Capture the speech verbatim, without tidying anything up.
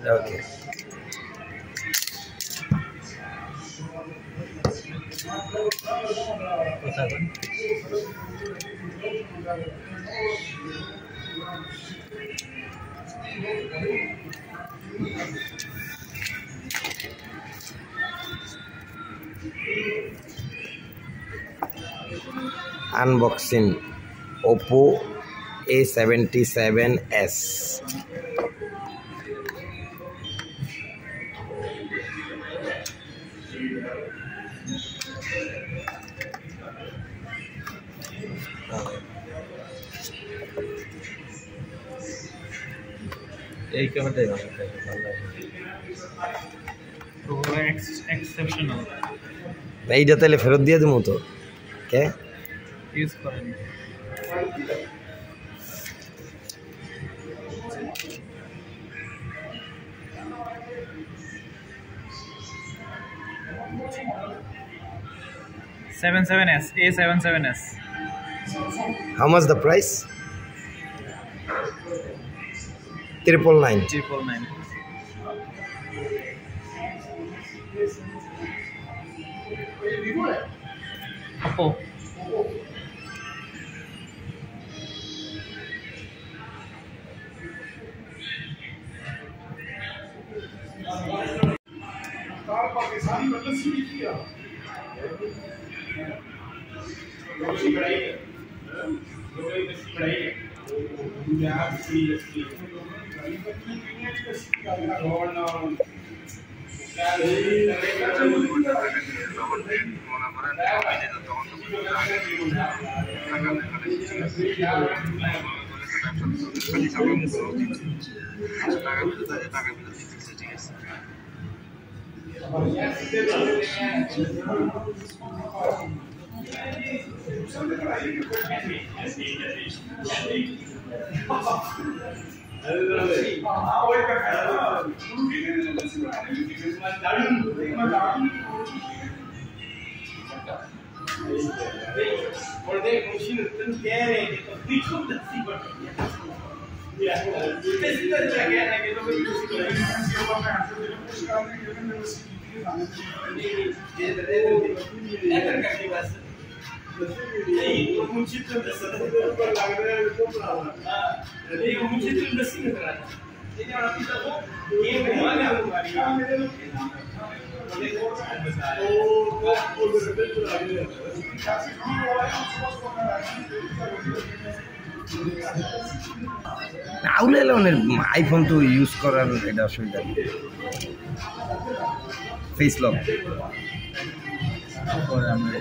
Okay. Unboxing Oppo A seventy-seven S. এই ক্যামেরাটাই ভালো লাগে। এক্সেপশনাল। এইটা তাহলে ফেরত দিয়ে দেবো তো। কে ইউজ করেন? seventy-seven S, A seventy-seven S. How much the price? Triple nine. Triple nine. Oppo. আউলে এলেন আইফোন তো ইউজ করার এটা অসুবিধা নেই। ফেস লক পরে আমরা